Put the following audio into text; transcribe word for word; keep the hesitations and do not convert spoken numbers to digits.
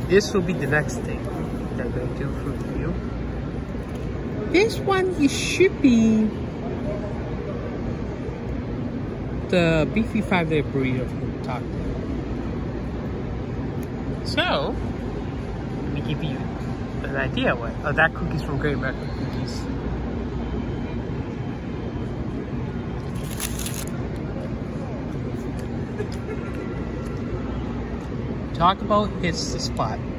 this will be the next thing that I'm going to do for review. This one it should be the beefy five layer burrito from Taco. So, let me give you an idea what. Oh, that cookie's from Great American Cookies. Taco Bell hits the spot.